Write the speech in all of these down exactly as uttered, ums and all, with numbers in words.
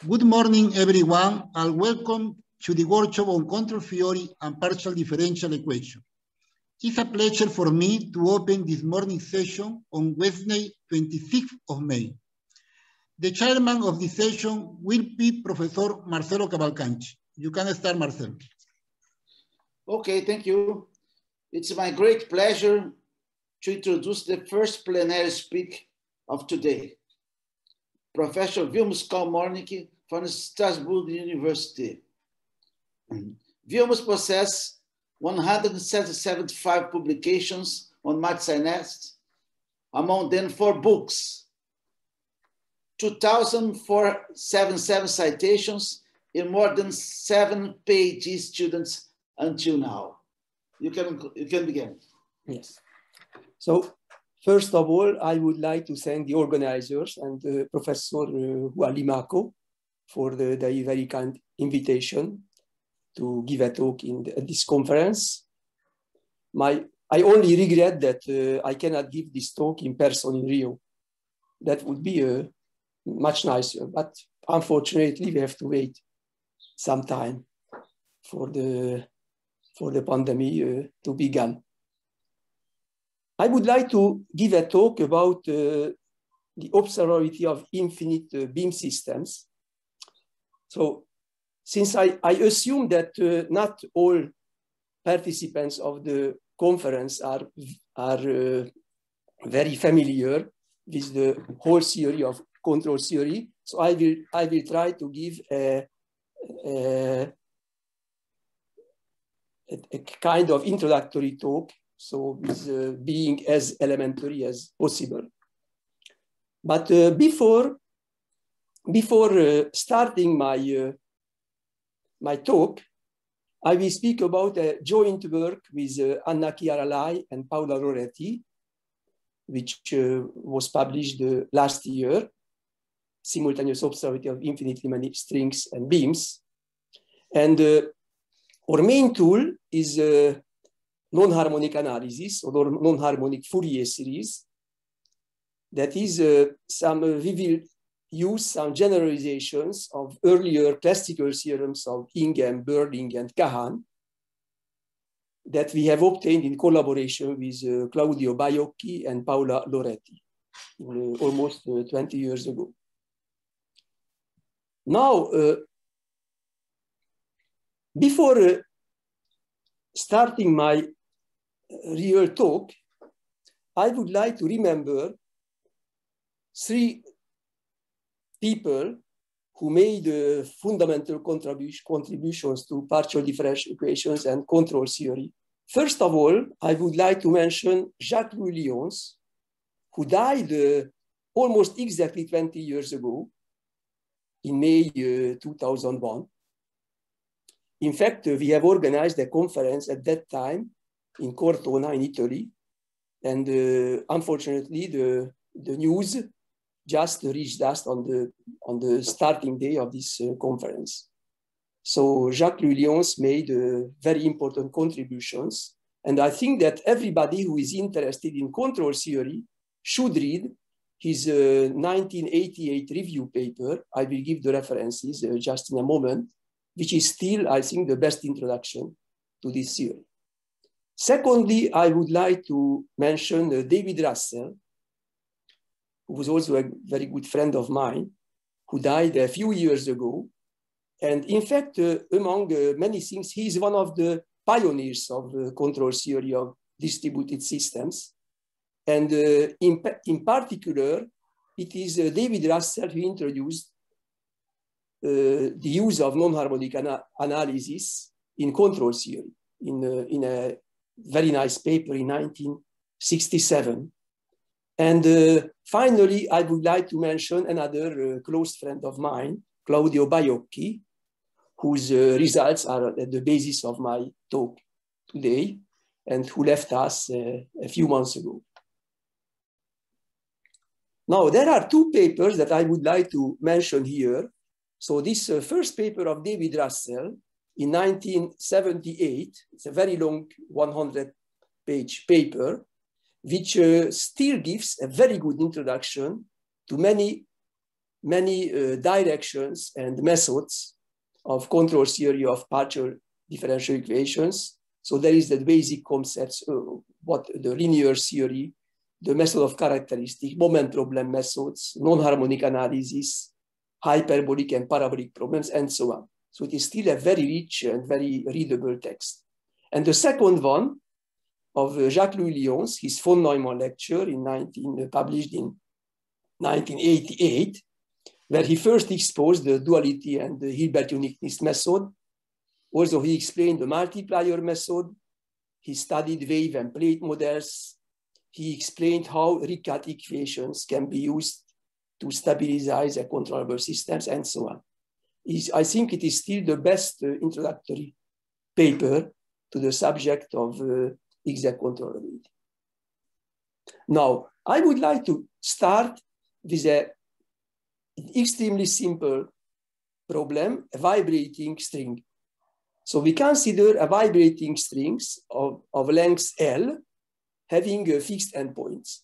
Good morning, everyone, and welcome to the workshop on control theory and partial differential equation. It's a pleasure for me to open this morning session on Wednesday, twenty-sixth of May. The chairman of the session will be Professor Marcelo Cavalcanti. You can start, Marcelo. Okay, thank you. It's my great pleasure to introduce the first plenary speaker of today, Professor Vilmos Kalmornik from Strasbourg University. Vilmos possesses one hundred seventy-five publications on math science, among them four books, two thousand four hundred seventy-seven citations, and more than seven PhD students until now. You can, you can begin. Yes. So, first of all, I would like to thank the organizers and uh, Professor uh, Limaco for the, the very kind invitation to give a talk in the, at this conference. My, I only regret that uh, I cannot give this talk in person in Rio. That would be uh, much nicer, but unfortunately we have to wait some time for the, for the pandemic uh, to begin. I would like to give a talk about uh, the observability of infinite uh, beam systems. So, since I, I assume that uh, not all participants of the conference are, are uh, very familiar with the whole theory of control theory, so I will, I will try to give a, a, a kind of introductory talk, so with uh, being as elementary as possible. But uh, before, before uh, starting my, uh, my talk, I will speak about a joint work with uh, Anna Chiara-Lai and Paola Loretti, which uh, was published uh, last year, Simultaneous Observability of Infinitely Many Strings and Beams. And uh, our main tool is uh, non-harmonic analysis or non-harmonic Fourier series. That is, uh, some, uh, we will use some generalizations of earlier classical theorems of Ingham, Berling, and Kahan that we have obtained in collaboration with uh, Claudio Baiocchi and Paola Loretti uh, almost uh, twenty years ago. Now, uh, before uh, starting my real talk, I would like to remember three people who made uh, fundamental contribu contributions to partial differential equations and control theory. First of all, I would like to mention Jacques-Louis Lyons, who died uh, almost exactly twenty years ago in May uh, two thousand one. In fact, uh, we have organized a conference at that time in Cortona in Italy. And uh, unfortunately, the, the news just reached us on the, on the starting day of this uh, conference. So Jacques-Louis Lyons made uh, very important contributions. And I think that everybody who is interested in control theory should read his uh, nineteen eighty-eight review paper. I will give the references uh, just in a moment, which is still, I think, the best introduction to this theory. Secondly, I would like to mention uh, David Russell, who was also a very good friend of mine, who died a few years ago. And in fact, uh, among uh, many things, he is one of the pioneers of the control theory of distributed systems. And uh, in, in particular, it is uh, David Russell who introduced uh, the use of non-harmonic ana analysis in control theory in, uh, in a very nice paper in nineteen sixty-seven. And uh, finally, I would like to mention another uh, close friend of mine, Claudio Baiocchi, whose uh, results are at the basis of my talk today and who left us uh, a few months ago. Now, there are two papers that I would like to mention here. So this uh, first paper of David Russell in nineteen seventy-eight, it's a very long one hundred page paper, which uh, still gives a very good introduction to many many uh, directions and methods of control theory of partial differential equations. So there is the basic concepts, uh, what the linear theory, the method of characteristic, moment problem methods, non-harmonic analysis, hyperbolic and parabolic problems, and so on. So it is still a very rich and very readable text. And the second one of uh, Jacques-Louis Lyons, his von Neumann lecture in nineteen, uh, published in nineteen eighty-eight, where he first exposed the duality and the Hilbert uniqueness method. Also, he explained the multiplier method. He studied wave and plate models. He explained how Riccati equations can be used to stabilize a controllable systems, and so on. He's, I think it is still the best uh, introductory paper to the subject of uh, exact controllability. Now, I would like to start with an extremely simple problem, a vibrating string. So we consider a vibrating strings of, of length L having uh, fixed endpoints.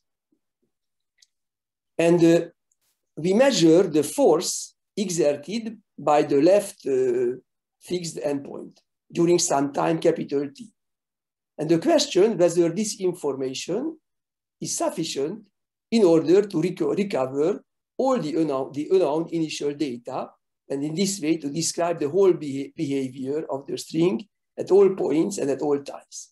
And uh, we measure the force exerted by the left uh, fixed endpoint during some time capital T. And the question whether this information is sufficient in order to reco recover all the unknown, the unknown initial data, and in this way to describe the whole beha behavior of the string at all points and at all times.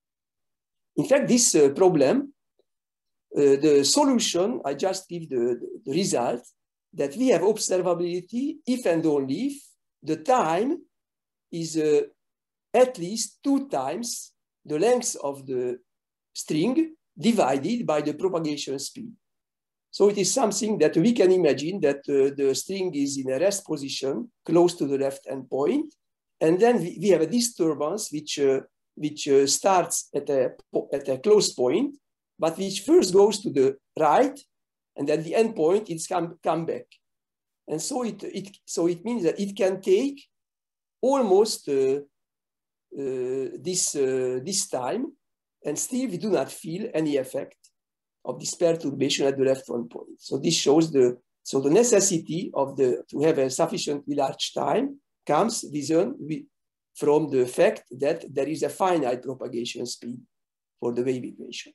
In fact, this uh, problem, uh, the solution, I just give the, the result, that we have observability if and only if the time is uh, at least two times the length of the string divided by the propagation speed. So it is something that we can imagine that uh, the string is in a rest position close to the left endpoint, and then we, we have a disturbance which, uh, which uh, starts at a, at a close point, but which first goes to the right, and at the endpoint it's come, come back. And so it, it, so it means that it can take almost uh, uh, this, uh, this time, and still we do not feel any effect of this perturbation at the left one point. So this shows the, so the necessity of the, to have a sufficiently large time comes with, from the fact that there is a finite propagation speed for the wave equation.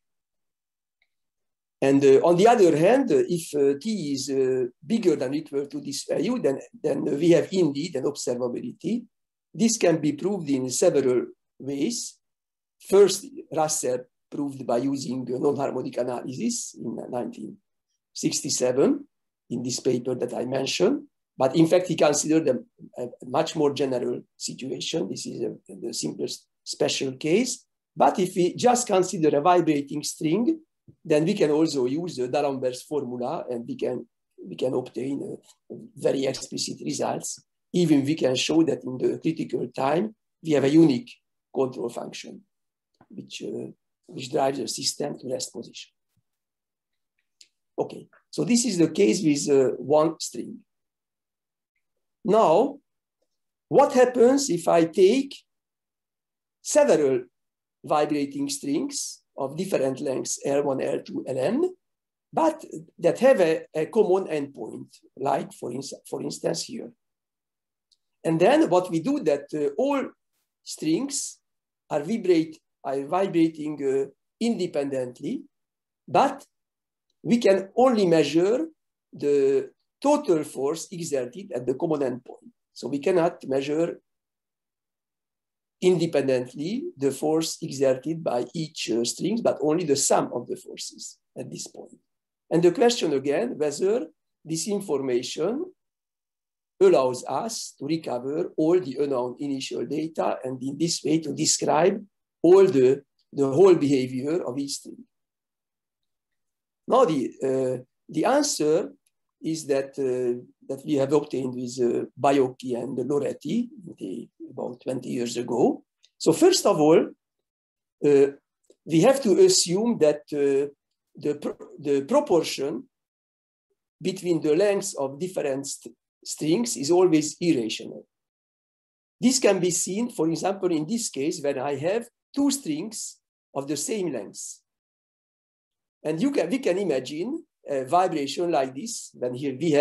And uh, on the other hand, uh, if uh, T is uh, bigger than or equal to this value, then, then we have indeed an observability. This can be proved in several ways. First, Russell proved by using non-harmonic analysis in nineteen sixty-seven in this paper that I mentioned. But in fact, he considered a, a much more general situation. This is a, the simplest special case. But if we just consider a vibrating string, then we can also use the D'Alembert's formula, and we can, we can obtain a, a very explicit results. Even we can show that in the critical time, we have a unique control function, which uh, which drives the system to rest position. Okay, so this is the case with uh, one string. Now, what happens if I take several vibrating strings of different lengths, L one, L two, Ln, but that have a, a common endpoint, like for, ins for instance here. And then what we do that uh, all strings are vibrate are vibrating uh, independently, but we can only measure the total force exerted at the common endpoint. So we cannot measure independently the force exerted by each uh, string, but only the sum of the forces at this point. And the question again, whether this information allows us to recover all the unknown initial data, and in this way to describe all the, the whole behavior of each string. Now the, uh, the answer is that, uh, that we have obtained with uh, Baiocchi and Loretti the, about twenty years ago. So first of all, uh, we have to assume that uh, the, pro the proportion between the lengths of different st strings is always irrational. This can be seen, for example, in this case, when I have two strings of the same length. And you can, we can imagine a vibration like this, when here we have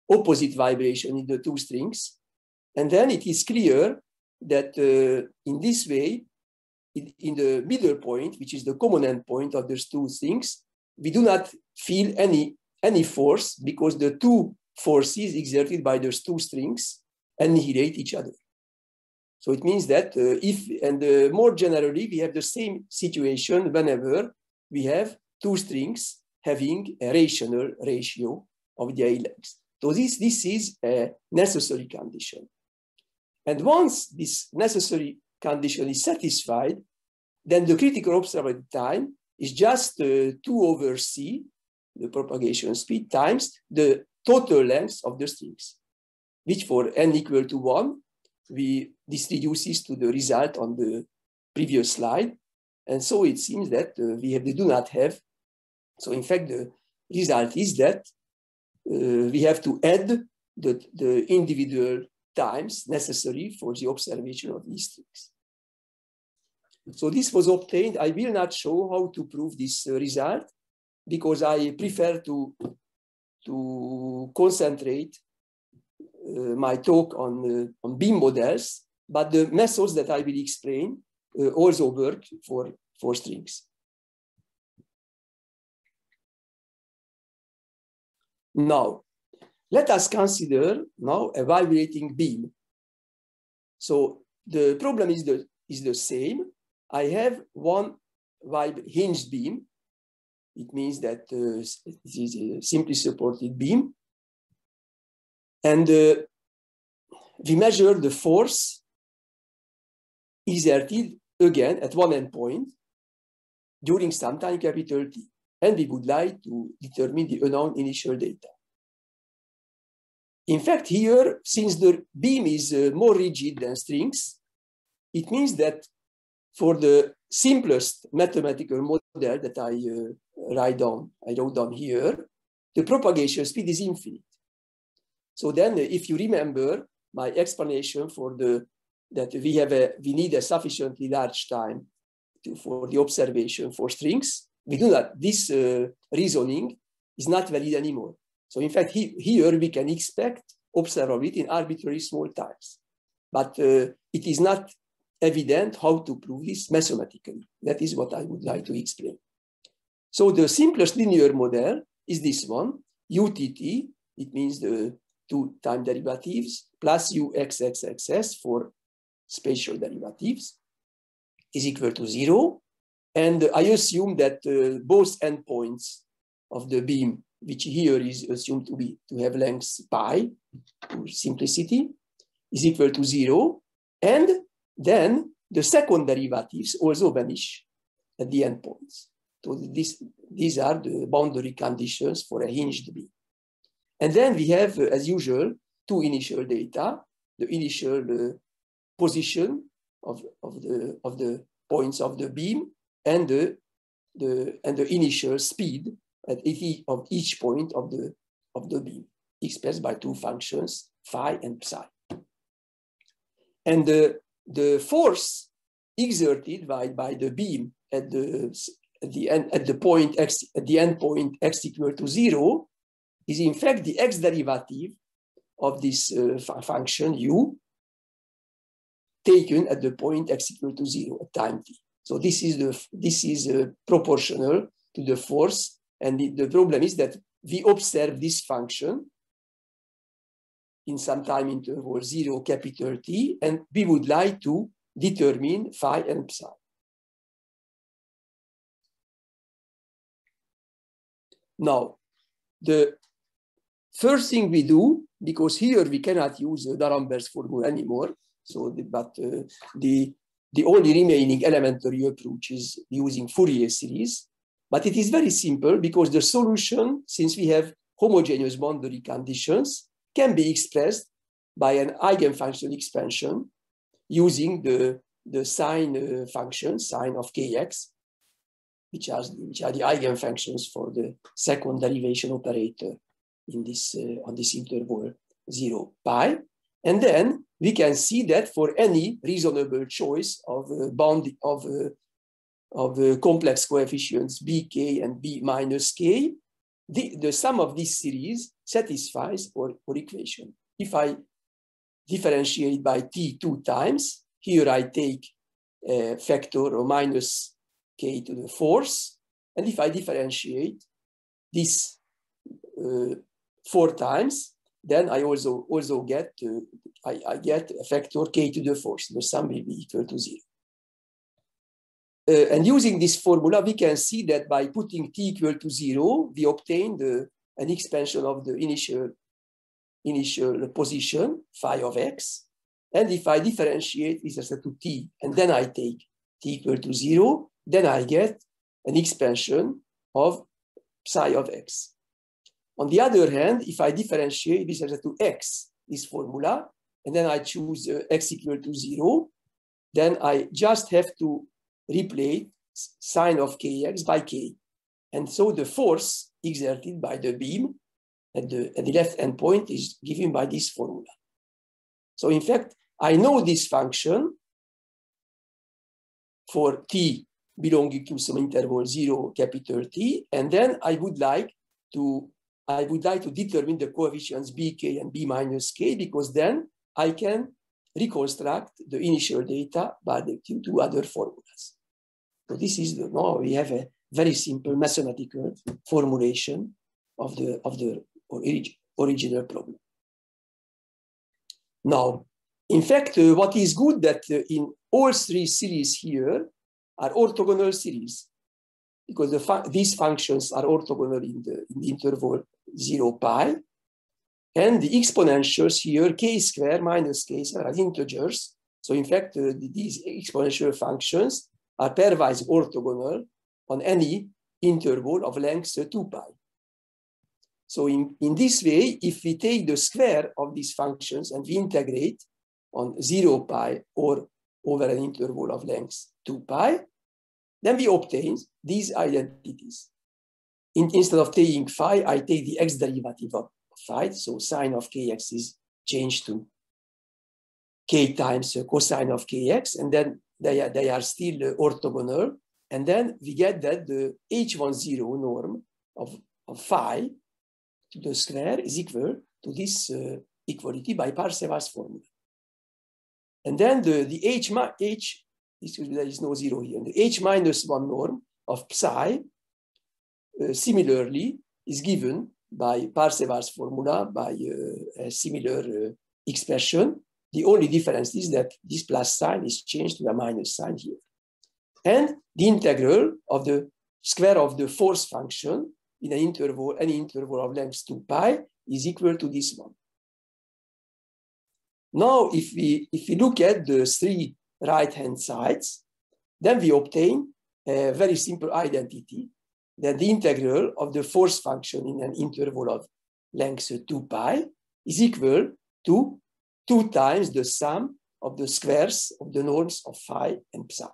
opposite vibration in the two strings. And then it is clear that uh, in this way, in, in the middle point, which is the common endpoint of those two strings, we do not feel any, any force because the two forces exerted by those two strings annihilate each other. So it means that uh, if, and uh, more generally, we have the same situation whenever we have two strings having a rational ratio of their lengths. So this, this is a necessary condition. And once this necessary condition is satisfied, then the critical observed time is just uh, two over c, the propagation speed, times the total length of the strings, which for n equal to one, we this reduces to the result on the previous slide. And so it seems that uh, we, have, we do not have. So in fact, the result is that uh, we have to add the, the individual times necessary for the observation of these strings. So this was obtained. I will not show how to prove this uh, result because I prefer to, to concentrate uh, my talk on, uh, on beam models, but the methods that I will explain uh, also work for, for strings. Now, let us consider now a vibrating beam. So the problem is the, is the same. I have one hinged beam. It means that uh, it is a simply supported beam. And uh, we measure the force exerted again at one endpoint during some time capital T. And we would like to determine the unknown initial data. In fact, here, since the beam is uh, more rigid than strings, it means that for the simplest mathematical model that I uh, write down, I wrote down here, the propagation speed is infinite. So then, uh, if you remember my explanation for the that we have a we need a sufficiently large time to, for the observation for strings, we do not. This uh, reasoning is not valid anymore. So in fact, he, here we can expect observability in arbitrary small times, but uh, it is not evident how to prove this mathematically. That is what I would like to explain. So the simplest linear model is this one, U T T, it means the two time derivatives, plus U X X X S for spatial derivatives, is equal to zero. And I assume that uh, both endpoints of the beam, which here is assumed to be to have length pi, for simplicity, is equal to zero. And then the second derivatives also vanish at the endpoints. So this, these are the boundary conditions for a hinged beam. And then we have, uh, as usual, two initial data, the initial uh, position of, of, the, of the points of the beam and the, the, and the initial speed at each, of each point of the, of the beam, expressed by two functions, phi and psi. And the, the force exerted by, by the beam at the, at the, end, at the point x, at the end point x equal to zero is in fact the x derivative of this uh, function u taken at the point x equal to zero at time t. So this is the this is uh, proportional to the force, and the, the problem is that we observe this function in some time interval zero capital T, and we would like to determine phi and psi. Now, the first thing we do, because here we cannot use the D'Alembert's formula anymore, so the, but uh, the, the only remaining elementary approach is using Fourier series. But it is very simple because the solution, since we have homogeneous boundary conditions, can be expressed by an eigenfunction expansion using the, the sine uh, function, sine of kx, which are, which are the eigenfunctions for the second derivation operator in this, uh, on this interval zero pi. And then we can see that for any reasonable choice of uh, bound of, uh, of uh, complex coefficients bk and b minus k, the, the sum of this series satisfies our, our equation. If I differentiate by t two times, here I take a factor or minus k to the fourth, and if I differentiate this uh, four times, then I also also get uh, I, I get a factor k to the fourth. The sum will be equal to zero. Uh, and using this formula, we can see that by putting t equal to zero, we obtain the, an expansion of the initial initial position phi of x. And if I differentiate with respect to t, and then I take t equal to zero, then I get an expansion of psi of x. On the other hand, if I differentiate with respect to x, this formula, and then I choose uh, x equal to zero, then I just have to replace sine of kx by k. And so the force exerted by the beam at the, at the left end point is given by this formula. So in fact, I know this function for t belonging to some interval zero capital T, and then I would like to I would like to determine the coefficients bk and b minus k, because then I can reconstruct the initial data by the two other formulas. So this is the, no, we have a very simple mathematical formulation of the, of the orig original problem. Now, in fact, uh, what is good that uh, in all three series here are orthogonal series, because the fu these functions are orthogonal in the, in the interval zero pi, and the exponentials here, k square minus k square, are integers. So in fact, uh, these exponential functions are pairwise orthogonal on any interval of length uh, two pi. So in, in this way, if we take the square of these functions and we integrate on zero pi or over an interval of length two pi, then we obtain these identities. In, instead of taking phi, I take the x derivative of phi, so sine of kx is changed to k times cosine of kx, and then they are, they are still orthogonal, and then we get that the h one zero norm of, of phi to the square is equal to this uh, equality by Parseval's formula. And then the, the h, h excuse me, there is no zero here, the h minus one norm of psi uh, similarly is given by Parseval's formula by uh, a similar uh, expression. The only difference is that this plus sign is changed to a minus sign here. And the integral of the square of the force function in an interval, any interval of length two pi is equal to this one. Now, if we, if we look at the three right-hand sides, then we obtain a very simple identity that the integral of the force function in an interval of length two pi is equal to two times the sum of the squares of the norms of phi and psi.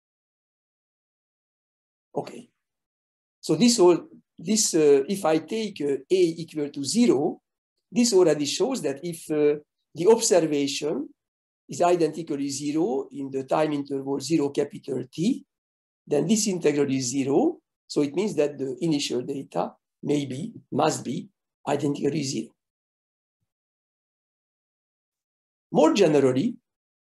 Okay, so this all this uh, if I take uh, a equal to zero, this already shows that if uh, the observation is identically zero in the time interval zero capital T, then this integral is zero. So it means that the initial data may be, must be identically zero. More generally,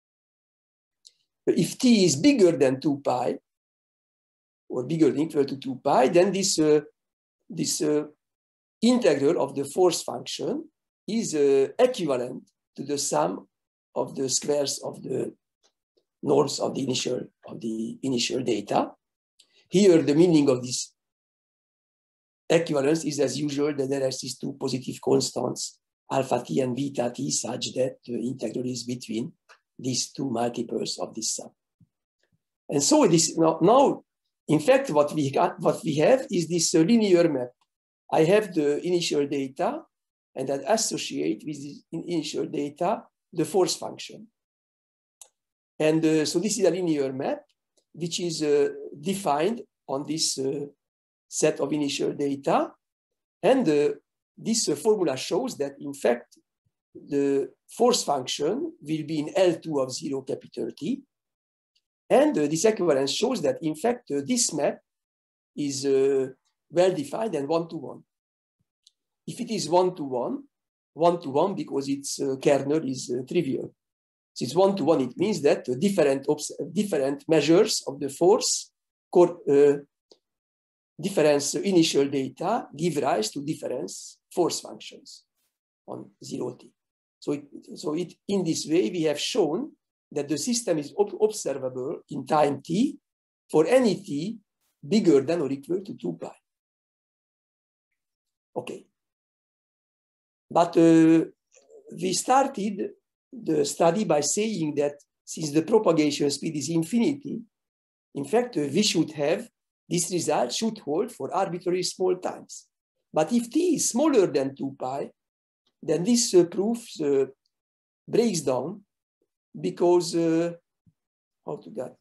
if T is bigger than two pi, or bigger than equal to two pi, then this, uh, this uh, integral of the force function is uh, equivalent to the sum of the squares of the norms of the initial, of the initial data. Here, the meaning of this equivalence is, as usual, that there exists two positive constants, alpha t and beta t, such that the integral is between these two multiples of this sum. And so this now, now in fact, what we got, what we have is this uh, linear map. I have the initial data, and I associate with the initial data the force function. And uh, so this is a linear map, which is uh, defined on this uh, set of initial data. And uh, this uh, formula shows that, in fact, the force function will be in L two of zero capital T. And uh, this equivalence shows that, in fact, uh, this map is uh, well-defined and one-to-one. if it is one-to-one, one-to-one because its uh, kernel is uh, trivial. So it's one-to-one, it means that uh, different, different measures of the force, uh, difference initial data give rise to difference force functions on zero t. So, it, so it, in this way, we have shown that the system is ob observable in time t for any t bigger than or equal to two pi. Okay. But uh, we started the study by saying that since the propagation speed is infinity, in fact, uh, we should have this result should hold for arbitrarily small times. But if t is smaller than two pi, then this uh, proof uh, breaks down because, uh, how to get?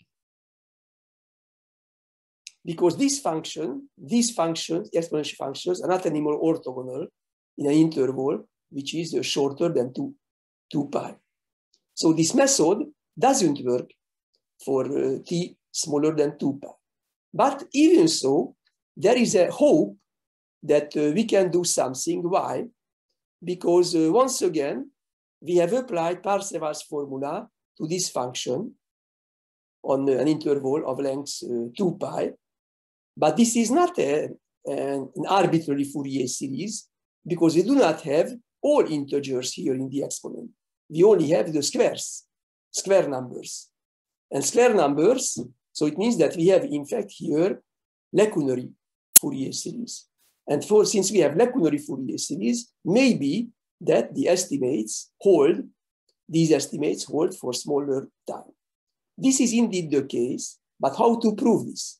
Because this function, these functions, exponential functions, are not anymore orthogonal in an interval which is uh, shorter than two, two pi. So this method doesn't work for uh, t smaller than two pi. But even so, there is a hope that uh, we can do something. Why? Because uh, once again, we have applied Parseval's formula to this function on uh, an interval of length uh, two pi. But this is not a, an, an arbitrary Fourier series because we do not have all integers here in the exponent. We only have the squares, square numbers. And square numbers, so it means that we have, in fact, here Lacunary Fourier series. And for, since we have Lacunary Fourier series, maybe that the estimates hold, these estimates hold for smaller time. This is indeed the case, but how to prove this?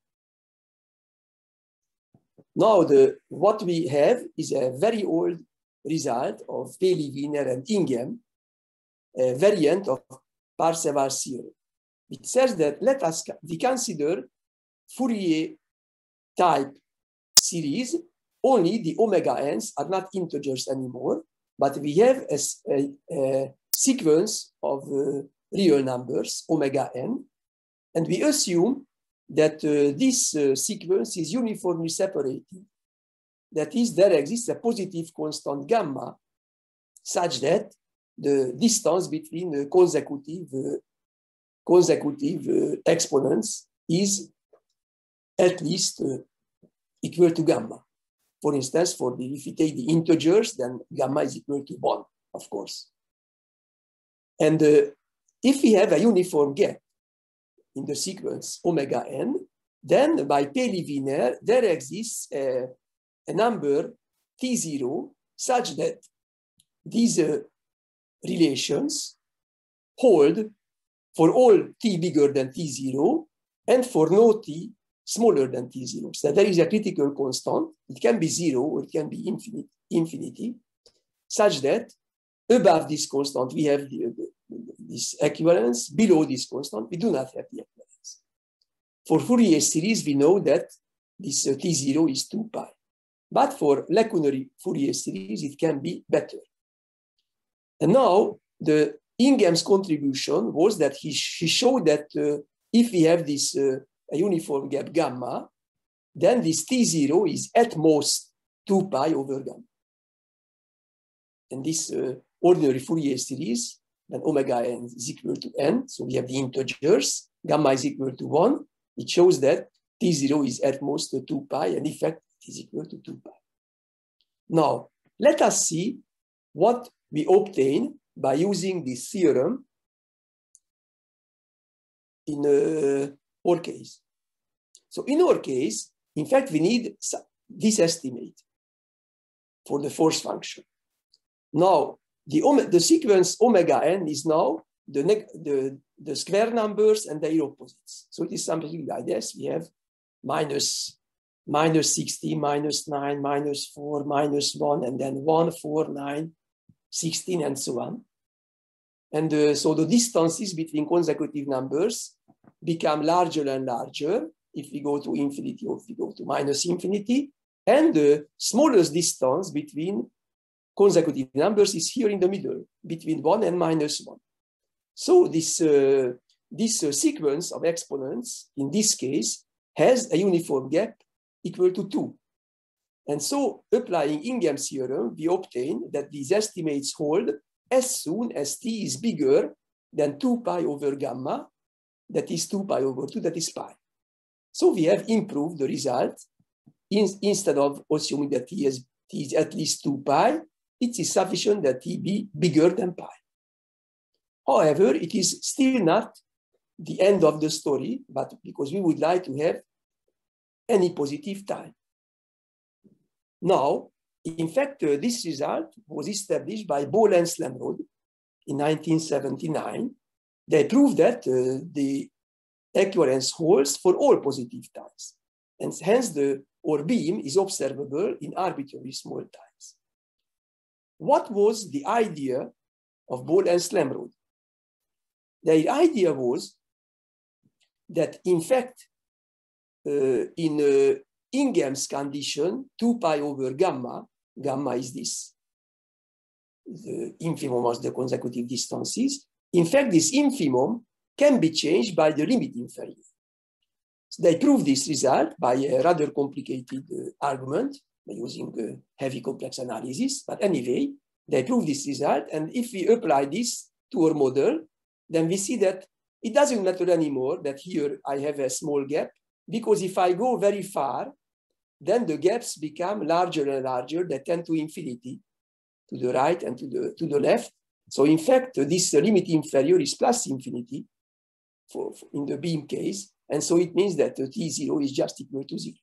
Now, the, what we have is a very old result of Paley, Wiener, and Ingham, a variant of Parseval's theorem. It says that let us we consider Fourier type series, only the omega n's are not integers anymore, but we have a, a, a sequence of uh, real numbers, omega n, and we assume that uh, this uh, sequence is uniformly separated. That is, there exists a positive constant gamma such that the distance between uh, consecutive, uh, consecutive uh, exponents is at least uh, equal to gamma. For instance, for the, if we take the integers, then gamma is equal to one, of course. And uh, if we have a uniform gap in the sequence omega n, then by Paley, Wiener, there exists a, a number t zero such that these uh, relations hold for all t bigger than t zero and for no t smaller than t zero. So there is a critical constant. It can be zero or it can be infinite, infinity, such that above this constant we have the, the, this equivalence. Below this constant we do not have the equivalence. For Fourier series, we know that this uh, t zero is two pi. But for Lacunary Fourier series, it can be better. And now the Ingham's contribution was that he, he showed that uh, if we have this uh, a uniform gap gamma, then this t zero is at most two pi over gamma. And this uh, ordinary Fourier series, then omega n is equal to n, so we have the integers, gamma is equal to one. It shows that t zero is at most two pi, and in fact it is equal to two pi. Now, let us see what we obtain by using this theorem in uh, our case. So in our case, in fact, we need this estimate for the force function. Now, the, the sequence omega n is now the, the, the square numbers and their opposites. So it is something like this. We have minus, minus sixty, minus nine, minus four, minus one, and then one, four, nine, sixteen, and so on. And uh, so the distances between consecutive numbers become larger and larger if we go to infinity or if we go to minus infinity. And the smallest distance between consecutive numbers is here in the middle, between one and minus one. So this, uh, this uh, sequence of exponents, in this case, has a uniform gap equal to two. And so applying Ingham's theorem, we obtain that these estimates hold as soon as t is bigger than two pi over gamma, that is two pi over two, that is pi. So we have improved the result. In, instead of assuming that t is, t is at least two pi, it is sufficient that t be bigger than pi. However, it is still not the end of the story, but because we would like to have any positive time. Now, in fact, uh, this result was established by Ball and Slamrod in nineteen seventy-nine. They proved that uh, the equivalence holds for all positive times, and hence the or beam is observable in arbitrarily small times. What was the idea of Ball and Slamrod? Their idea was that, in fact, uh, in uh, Ingham's condition, two pi over gamma, gamma is this, the infimum of the consecutive distances. In fact, this infimum can be changed by the limit inferior. So they proved this result by a rather complicated uh, argument, by using uh, heavy complex analysis. But anyway, they proved this result. And if we apply this to our model, then we see that it doesn't matter anymore that here I have a small gap, because if I go very far, then the gaps become larger and larger. They tend to infinity, to the right and to the, to the left. So in fact, this limit inferior is plus infinity for, for in the beam case. And so it means that T zero is just equal to zero.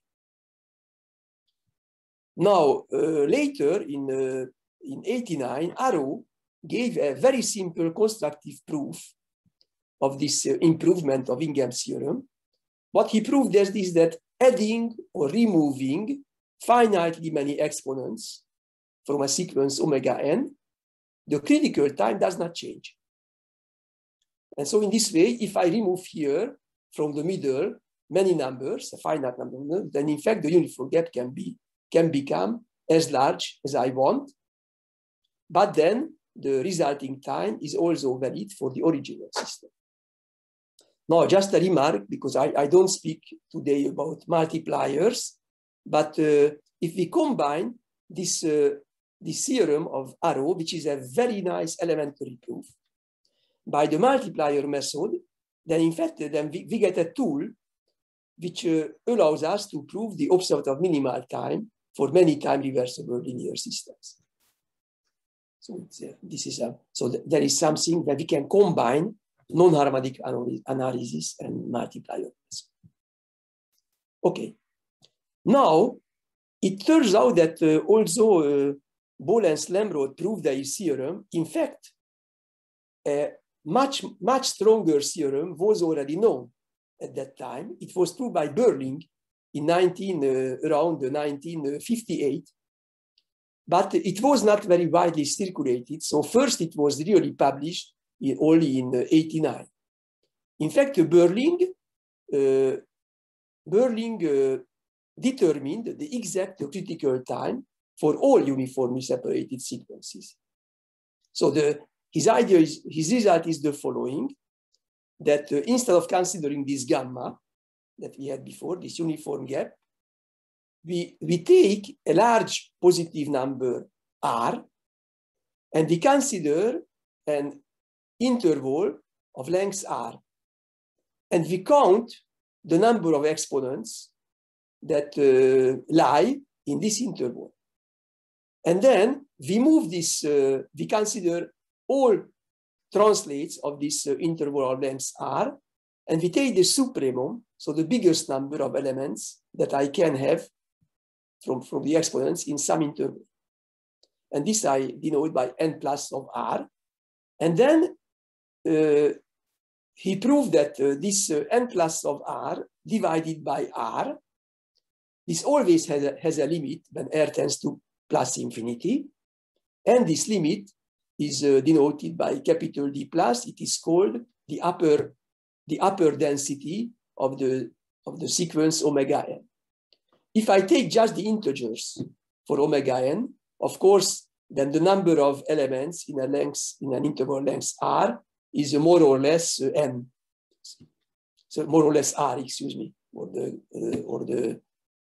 Now, uh, later in, uh, in eighty-nine, Arrow gave a very simple constructive proof of this uh, improvement of Ingham's theorem. What he proved is, is that adding or removing finitely many exponents from a sequence omega n, the critical time does not change. And so in this way, if I remove here from the middle many numbers, a finite number, then in fact the uniform gap can be can become as large as I want. But then the resulting time is also valid for the original system. Now, just a remark, because I, I don't speak today about multipliers, but uh, if we combine this, uh, this theorem of Arrow, which is a very nice elementary proof, by the multiplier method, then in fact, then we, we get a tool which uh, allows us to prove the observed minimal time for many time reversible linear systems. So it's, uh, this is a, so th there is something that we can combine non-harmonic analysis and multiplier. Okay. Now, it turns out that uh, also uh, Ball and Slamrod proved their theorem. In fact, a much, much stronger theorem was already known at that time. It was proved by Berling in nineteen, uh, around nineteen fifty-eight, but it was not very widely circulated. So first it was really published in, only in uh, eighty-nine. In fact, uh, Berling, uh, Berling uh, determined the exact critical time for all uniformly separated sequences. So the, his idea is, his result is the following, that uh, instead of considering this gamma that we had before, this uniform gap, we, we take a large positive number R, and we consider an interval of length R. And we count the number of exponents that uh, lie in this interval. And then we move this, uh, we consider all translates of this uh, interval of length R, and we take the supremum, so the biggest number of elements that I can have from, from the exponents in some interval. And this I denote by n plus of R. And then uh, he proved that uh, this uh, n plus of R divided by R, this always has a, has a limit when R tends to plus infinity. And this limit is uh, denoted by capital D plus. It is called the upper, the upper density of the, of the sequence omega n. If I take just the integers for omega n, of course, then the number of elements in a length, in an interval length R is more or less uh, n. So more or less R, excuse me, or the, uh, or the,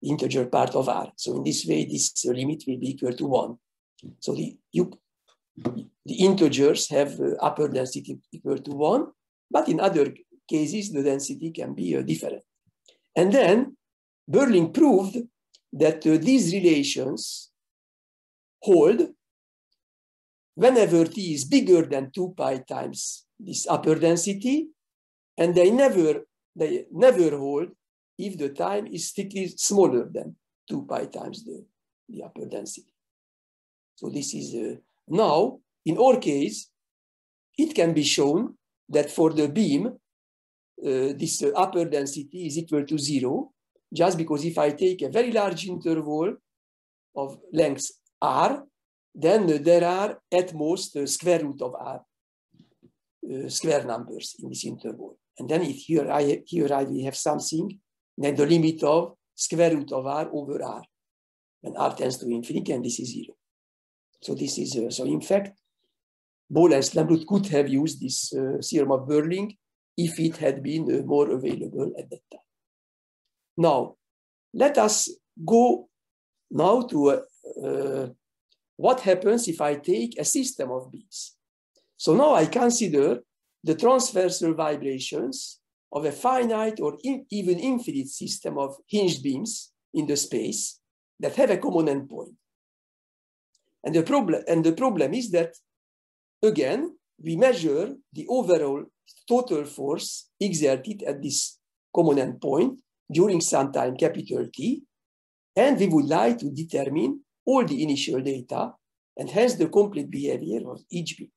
integer part of R. So in this way, this limit will be equal to one. So the, you, the integers have uh, upper density equal to one, but in other cases, the density can be uh, different. And then Berling proved that uh, these relations hold whenever T is bigger than two pi times this upper density, and they never, they never hold if the time is strictly smaller than two pi times the, the upper density. So this is, uh, now, in our case, it can be shown that for the beam, uh, this uh, upper density is equal to zero, just because if I take a very large interval of length R, then uh, there are at most uh, square root of R, uh, square numbers in this interval. And then if here I, here I will have something, then the limit of square root of R over R, when R tends to infinity, and this is zero. So this is, uh, so in fact, Boole and Slamroot could have used this uh, theorem of Berling if it had been uh, more available at that time. Now, let us go now to uh, uh, what happens if I take a system of beams. So now I consider the transversal vibrations of a finite or in, even infinite system of hinged beams in the space that have a common endpoint. And the problem, and the problem is that, again, we measure the overall total force exerted at this common endpoint during some time capital T, and we would like to determine all the initial data and hence the complete behavior of each beam.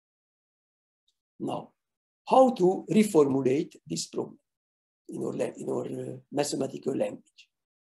Now, how to reformulate this problem in our, in our uh, mathematical language?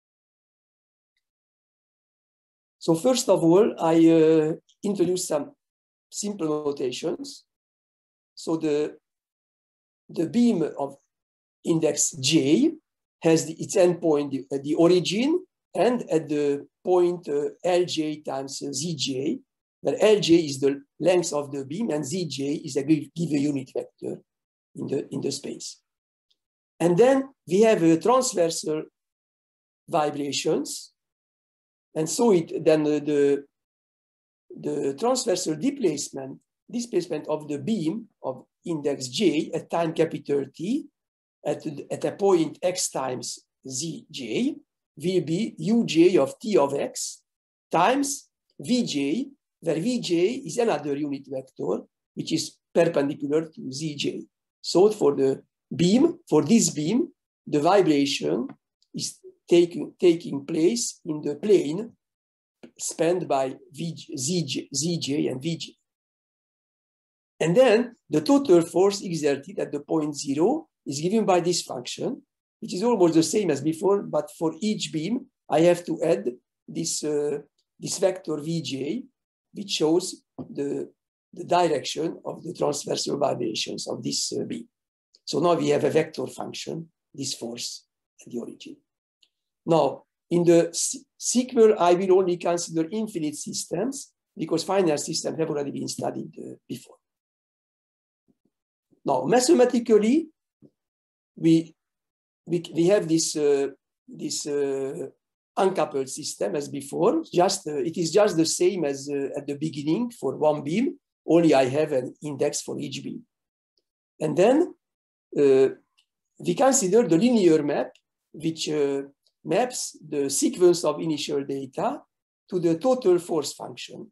So first of all, I uh, introduce some simple notations. So the, the beam of index J has the, its endpoint at the origin and at the point uh, Lj times uh, Zj, where Lj is the length of the beam and Zj is a given unit vector in the, in the space. And then we have uh, transversal vibrations. And so it, then uh, the, the transversal displacement, displacement of the beam of index J at time capital T at, at a point x times Zj will be Uj of T of x times Vj, where Vj is another unit vector, which is perpendicular to Zj. So for the beam, for this beam, the vibration is taking, taking place in the plane spanned by Vj, Zj, Zj and Vj. And then the total force exerted at the point zero is given by this function, which is almost the same as before, but for each beam, I have to add this, uh, this vector Vj, which shows the, the direction of the transversal vibrations of this uh, beam. So now we have a vector function, this force at the origin. Now, in the sequel, I will only consider infinite systems because finite systems have already been studied uh, before. Now, mathematically, we, we, we have this, uh, this uh, uncoupled system as before. Just, uh, it is just the same as uh, at the beginning for one beam, only I have an index for each beam. And then uh, we consider the linear map, which uh, maps the sequence of initial data to the total force function.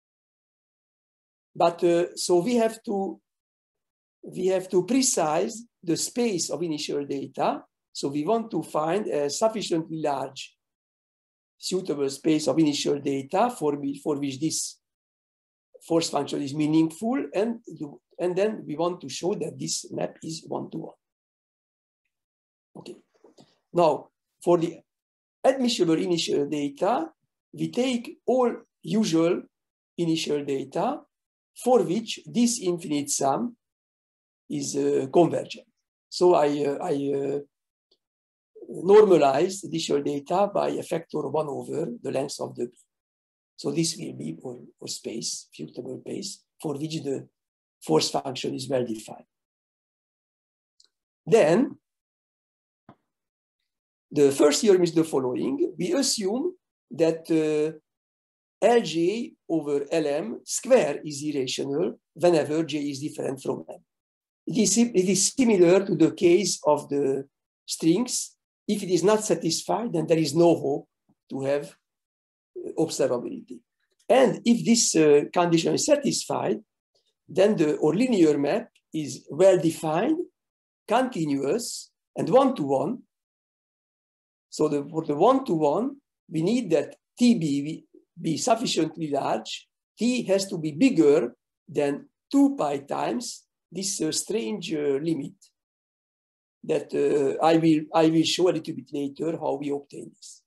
But uh, so we have to we have to precise the space of initial data. So we want to find a sufficiently large suitable space of initial data for, for which this force function is meaningful. And, you, and then we want to show that this map is one-to-one. Okay. Now, for the admissible initial data, we take all usual initial data for which this infinite sum is uh, convergent. So I, uh, I uh, normalize the initial data by a factor one over the length of the beam. So this will be our, our space, suitable space, for which the force function is well defined. Then the first theorem is the following. We assume that uh, L J over L M square is irrational whenever J is different from M. It is, it is similar to the case of the strings. If it is not satisfied, then there is no hope to have observability. And if this uh, condition is satisfied, then the or linear map is well-defined, continuous, and one-to-one. So the, for the one-to-one, we need that T be, be sufficiently large. T has to be bigger than two pi times this uh, strange uh, limit that uh, I, will, I will show a little bit later how we obtain this.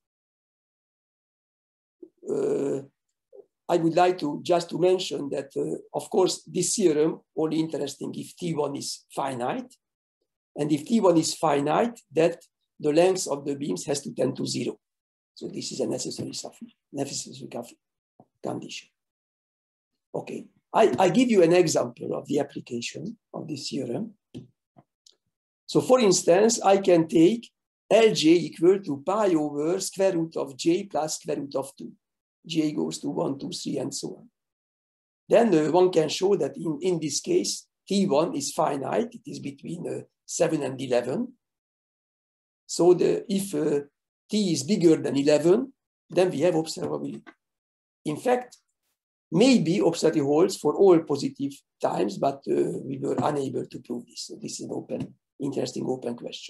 Uh, I would like to just to mention that, uh, of course, this theorem only interesting if T one is finite. And if T one is finite, that the length of the beams has to tend to zero. So this is a necessary, necessary condition. Okay, I, I give you an example of the application of this theorem. So for instance, I can take L J equal to pi over square root of J plus square root of two. J goes to one, two, three, and so on. Then uh, one can show that in, in this case, T one is finite. It is between uh, seven and eleven. So the, if uh, T is bigger than eleven, then we have observability. In fact, maybe observability holds for all positive times, but uh, we were unable to prove this. So this is an open, interesting open question.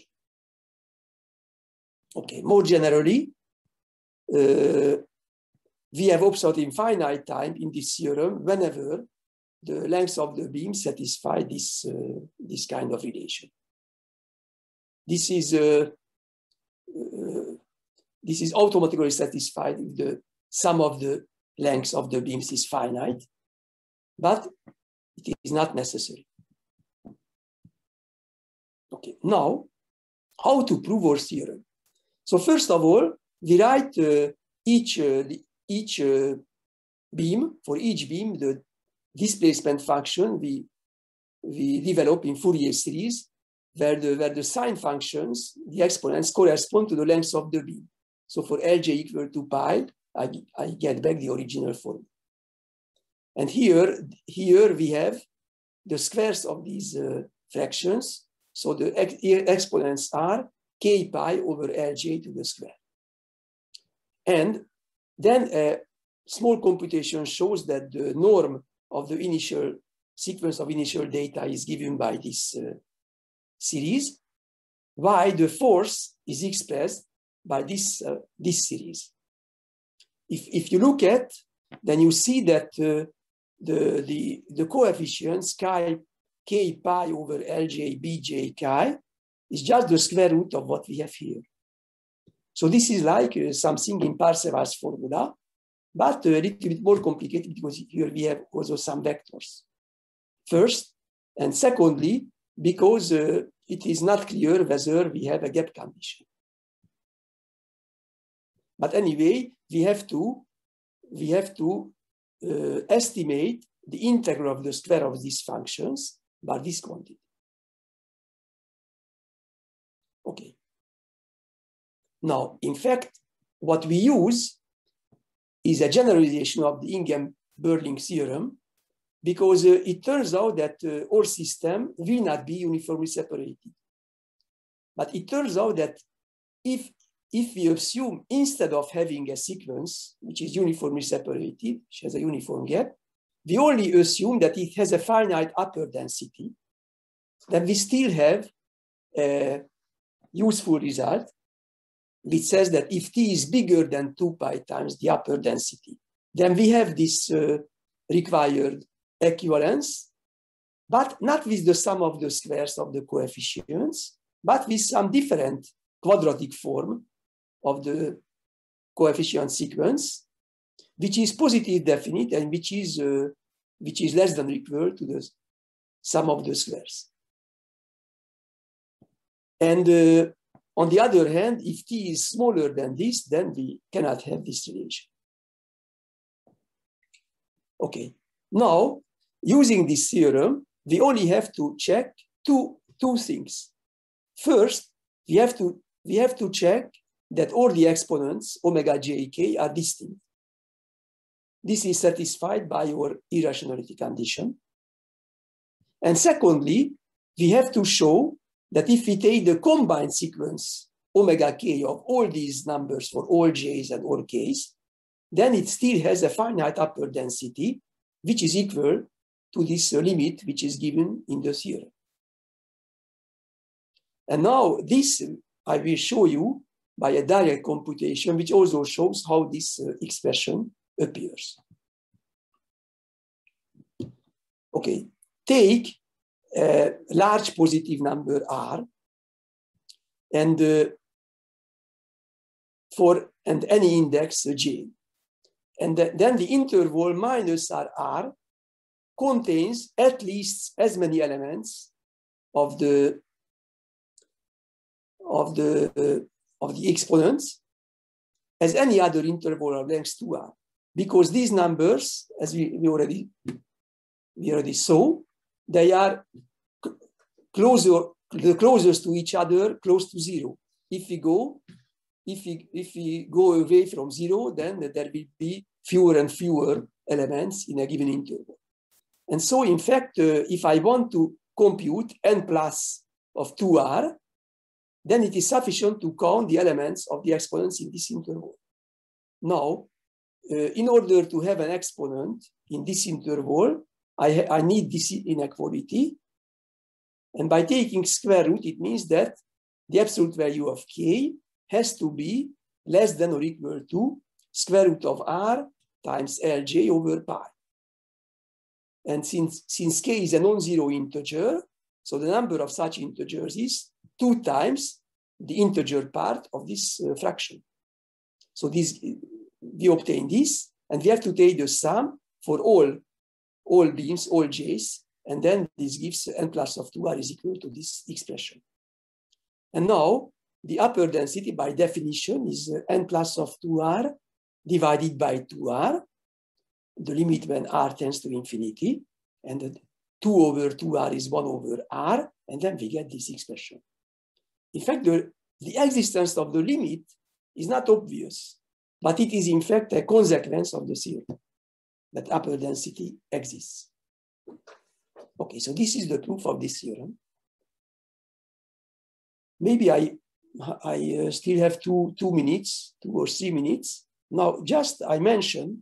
Okay, more generally, uh, we have observed in finite time in this theorem whenever the length of the beam satisfy this, uh, this kind of relation. This is, uh, uh, this is automatically satisfied if the sum of the lengths of the beams is finite, but it is not necessary. Okay, now, how to prove our theorem? So first of all, we write uh, each uh, each uh, beam, for each beam, the displacement function we, we develop in Fourier series, where the, where the sine functions, the exponents, correspond to the length of the beam. So for L J equal to pi, I, I get back the original form. And here, here we have the squares of these uh, fractions. So the ex exponents are k pi over L J to the square. And then a small computation shows that the norm of the initial sequence of initial data is given by this uh, series, while the force is expressed by this, uh, this series. If, if you look at, then you see that uh, the, the, the coefficients chi, k pi over Lj bj chi is just the square root of what we have here. So this is like uh, something in Parseval's formula, but a little bit more complicated because here we have also some vectors. First, and secondly, because uh, it is not clear whether we have a gap condition. But anyway, we have to, we have to uh, estimate the integral of the square of these functions by this quantity. Okay. Now, in fact, what we use is a generalization of the Ingham-Berling theorem, because uh, it turns out that uh, our system will not be uniformly separated. But it turns out that if, if we assume instead of having a sequence which is uniformly separated, which has a uniform gap, we only assume that it has a finite upper density, then we still have a useful result, which says that if T is bigger than two pi times the upper density, then we have this uh, required equivalence, but not with the sum of the squares of the coefficients, but with some different quadratic form of the coefficient sequence, which is positive definite and which is, uh, which is less than or equal to the sum of the squares. And uh, on the other hand, if T is smaller than this, then we cannot have this relation. Okay, now, using this theorem, we only have to check two, two things. First, we have to, we have to check that all the exponents, omega j, k, are distinct. This is satisfied by your irrationality condition. And secondly, we have to show that if we take the combined sequence omega k of all these numbers for all j's and all k's, then it still has a finite upper density, which is equal to this limit which is given in the theorem. And now this I will show you by a direct computation, which also shows how this uh, expression appears. Okay, take a large positive number R, and uh, for and any index uh, J, and th then the interval minus R R contains at least as many elements of the of the uh, of the exponents as any other interval of length two R, because these numbers, as we, we already we already saw, they are closer, the closest to each other, close to zero. If we go, if we if we go away from zero, then there will be fewer and fewer elements in a given interval. And so, in fact, uh, if I want to compute n plus of two R, then it is sufficient to count the elements of the exponents in this interval. Now, uh, in order to have an exponent in this interval, I, I need this inequality. And by taking square root, it means that the absolute value of k has to be less than or equal to square root of R times Lj over pi. And since, since k is a non-zero integer, so the number of such integers is two times the integer part of this uh, fraction. So this, we obtain this, and we have to take the sum for all, all beams, all j's, and then this gives n plus of two R is equal to this expression. And now, the upper density by definition is uh, n plus of two R divided by two R, the limit when R tends to infinity, and the two over two R is one over R, and then we get this expression. In fact, the, the existence of the limit is not obvious, but it is in fact a consequence of the theorem that upper density exists. Okay, so this is the proof of this theorem. Maybe I, I uh, still have two, two minutes, two or three minutes. Now, just I mentioned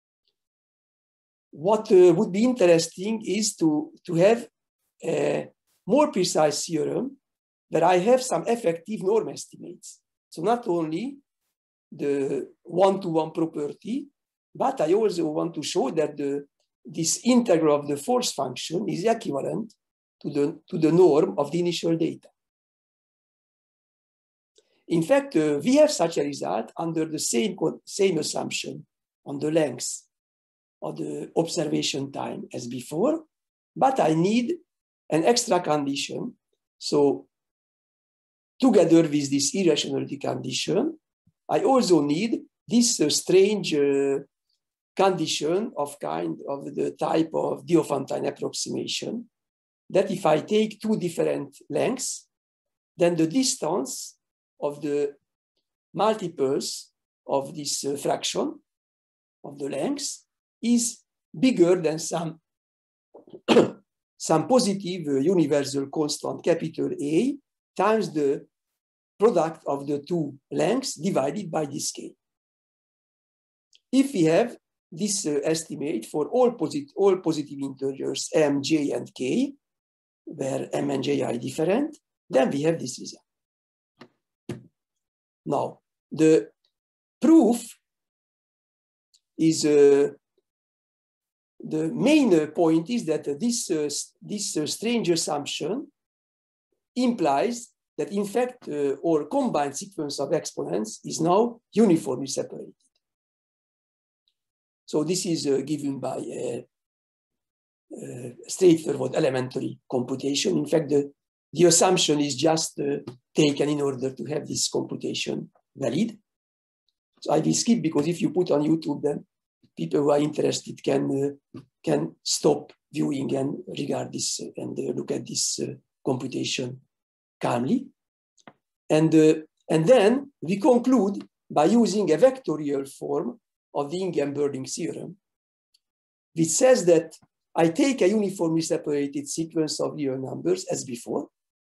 what uh, would be interesting is to, to have a more precise theorem where I have some effective norm estimates. So not only the one-to-one property, but I also want to show that the, this integral of the force function is equivalent to the, to the norm of the initial data. In fact, uh, we have such a result under the same, same assumption on the length of the observation time as before, but I need an extra condition. So together with this irrationality condition, I also need this uh, strange uh, condition of kind of the type of Diophantine approximation, that if I take two different lengths, then the distance of the multiples of this uh, fraction of the lengths is bigger than some, some positive uh, universal constant capital A times the product of the two lengths divided by this k. If we have this uh, estimate for all, posit all positive integers m, j, and k, where m and j are different, then we have this result. Now, the proof is, uh, the main point is that uh, this, uh, this uh, strange assumption implies that in fact uh, our combined sequence of exponents is now uniformly separated. So this is uh, given by a, a straightforward elementary computation. In fact, the, the assumption is just uh, taken in order to have this computation valid. So I will skip, because if you put on YouTube, then people who are interested can, uh, can stop viewing and regard this uh, and uh, look at this uh, computation calmly. And uh, And then we conclude by using a vectorial form of the Ingham-Berding theorem, which says that I take a uniformly separated sequence of real numbers as before,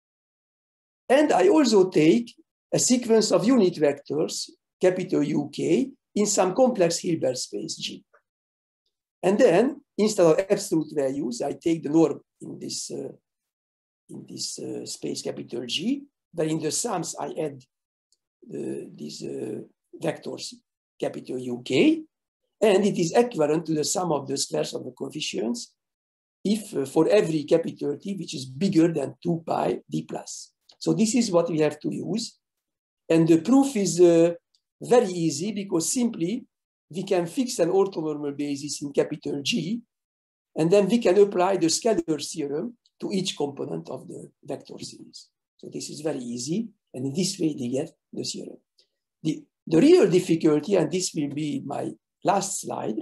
and I also take a sequence of unit vectors, capital U K, in some complex Hilbert space G. And then, instead of absolute values, I take the norm in this, uh, in this uh, space capital G, where in the sums I add uh, these uh, vectors, capital U K, and it is equivalent to the sum of the squares of the coefficients if uh, for every capital T, which is bigger than two pi d plus. So this is what we have to use. And the proof is uh, very easy because simply we can fix an orthonormal basis in capital G, and then we can apply the scalar theorem to each component of the vector series. So this is very easy, and in this way they get the theorem. The, the real difficulty, and this will be my last slide,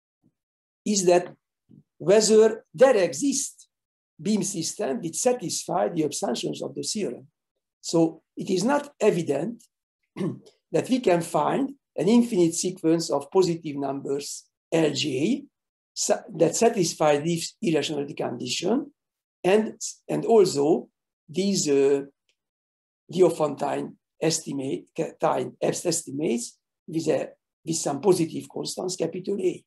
is that whether there exists beam system which satisfy the assumptions of the theorem. So it is not evident that we can find an infinite sequence of positive numbers L J that satisfy this irrationality condition, and, and also these uh, Diophantine estimate, time estimates with, a, with some positive constants, capital A.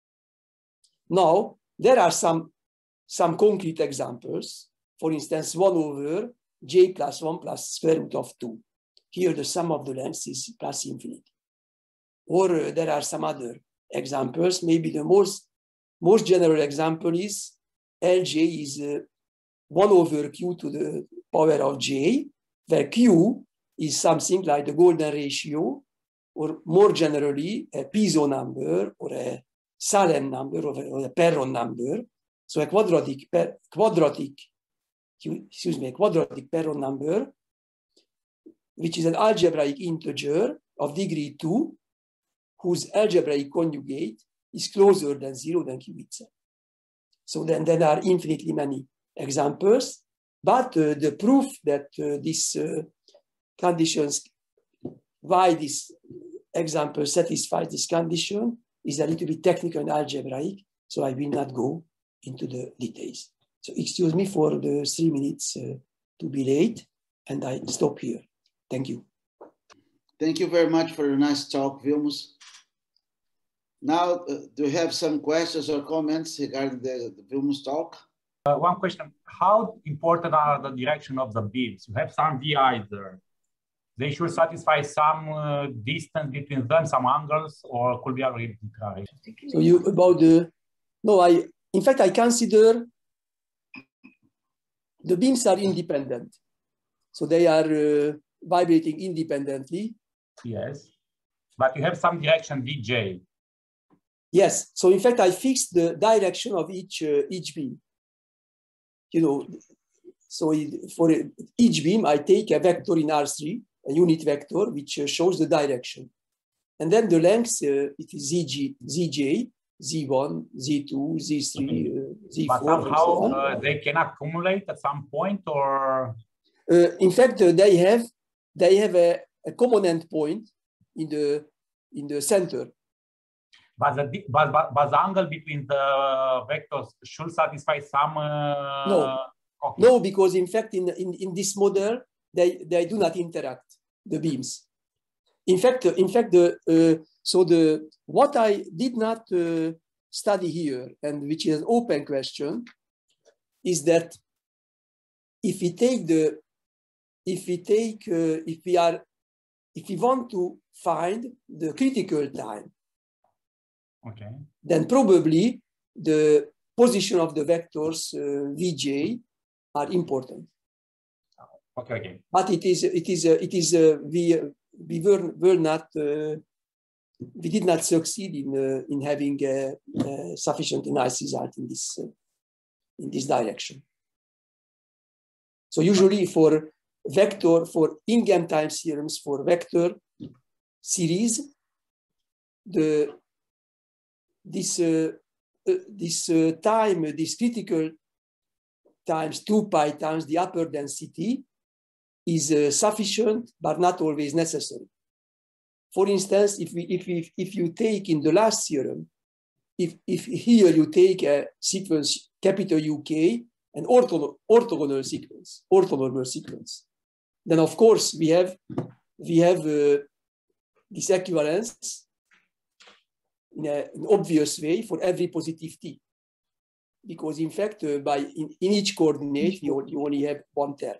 Now, there are some, some concrete examples. For instance, one over j plus one plus square root of two. Here, the sum of the lengths is plus infinity. Or uh, there are some other examples. Maybe the most, most general example is L J is uh, one over q to the power of j, where q is something like the golden ratio, or more generally, a Piso number, or a Salem number, or a, or a Perron number. So a quadratic, per, quadratic, excuse me, a quadratic Perron number, which is an algebraic integer of degree two, whose algebraic conjugate is closer than zero than Q itself. So then there are infinitely many examples, but uh, the proof that uh, these uh, conditions, why this example satisfies this condition, is a little bit technical and algebraic, so I will not go into the details. So excuse me for the three minutes uh, to be late, and I stop here. Thank you. Thank you very much for a nice talk, Vilmos. Now, uh, do you have some questions or comments regarding the, the Vilmos talk? Uh, one question, how important are the direction of the beams? You have some V Is there. They should satisfy some uh, distance between them, some angles, or could be arbitrary. So you, about the, no, I, in fact, I consider the beams are independent. So they are uh, vibrating independently. Yes, but you have some direction V J. Yes, so in fact, I fixed the direction of each, uh, each beam. You know, so it, for each beam, I take a vector in R three, a unit vector, which uh, shows the direction. And then the length, uh, it is Z G, Z J, Z one, Z two, Z three, uh, Z four. But somehow so uh, they can accumulate at some point, or? Uh, in fact, uh, they have, they have a, a common endpoint in the, in the center. But the, but, but, but the angle between the vectors should satisfy some... Uh, no, okay. No, because in fact, in, in, in this model, they, they do not interact, the beams. In fact, in fact, the, uh, so the, what I did not uh, study here, and which is an open question, is that if we take the, if we take, uh, if we are, if we want to find the critical time, okay, then probably the position of the vectors uh, V J are important. Okay, okay. But it is, it is, uh, it is, uh, we, uh, we were, were not, uh, we did not succeed in, uh, in having a, a sufficiently nice result in this, uh, in this direction. So usually for vector, for Ingham time theorems for vector series, the this uh, uh, this uh, time, uh, this critical times two pi times the upper density is uh, sufficient, but not always necessary. For instance, if, we, if, we, if you take in the last theorem, if, if here you take a sequence capital U K, an ortho, orthogonal sequence, orthonormal sequence, then of course we have, we have uh, this equivalence in a, an obvious way for every positive t. Because in fact, uh, by in, in each coordinate, you, you only have one term.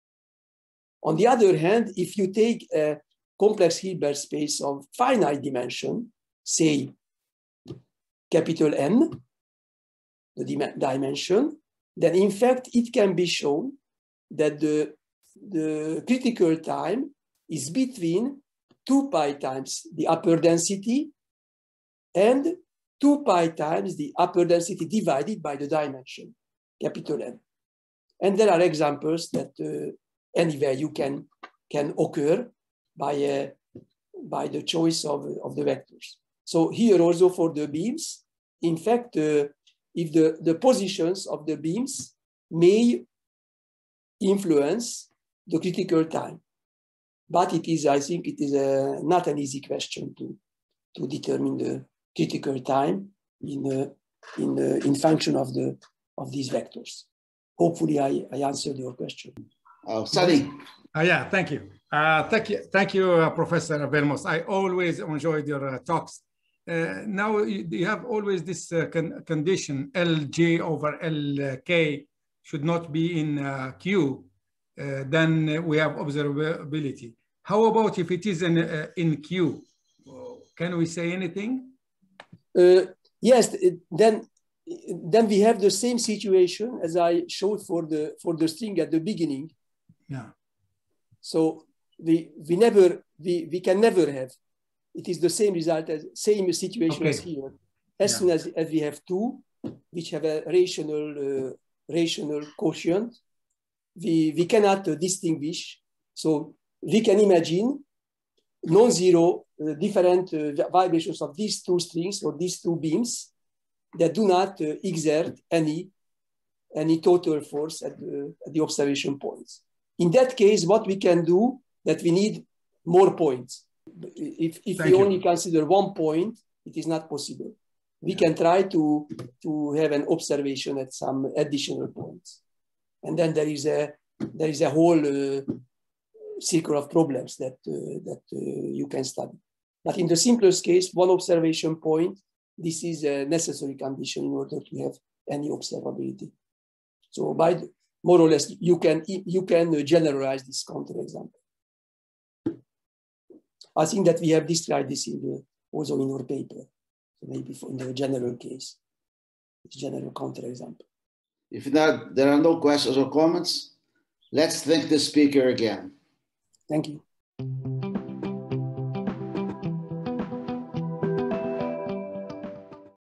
On the other hand, if you take a complex Hilbert space of finite dimension, say capital N, the dim dimension, then in fact it can be shown that the, the critical time is between two pi times the upper density and two pi times the upper density divided by the dimension, capital N. And there are examples that uh, anywhere you can, can occur by, uh, by the choice of, of the vectors. So here also for the beams, in fact, uh, if the, the positions of the beams may influence the critical time. But it is, I think it is a, not an easy question to, to determine the critical time in, uh, in, uh, in function of, the, of these vectors. Hopefully I, I answered your question. Oh, Sally. Uh, yeah, thank you. Uh, thank you, thank you, uh, Professor Vermos. I always enjoyed your uh, talks. Uh, now you, you have always this uh, con condition, L J over L K should not be in uh, Q, uh, then we have observability. How about if it is in, uh, in Q? Can we say anything? Uh, yes, then, then we have the same situation as I showed for the, for the string at the beginning. Yeah. So we, we, never, we, we can never have. It is the same result as same situation okay. as here. As yeah. soon as, as we have two, which have a rational, uh, rational quotient, we, we cannot uh, distinguish. So we can imagine non-zero uh, different uh, vibrations of these two strings or these two beams that do not uh, exert any, any total force at the, at the observation points. In that case, what we can do, that we need more points. If, if we you. only consider one point, it is not possible. We can try to, to have an observation at some additional points. And then there is a, there is a whole uh, circle of problems that, uh, that uh, you can study. But in the simplest case, one observation point, this is a necessary condition in order to have any observability. So by the, more or less, you can, you can generalize this counterexample. I think that we have described this in the, also in our paper, so maybe for in the general case, general counterexample. If not, there are no questions or comments, let's thank the speaker again. Thank you.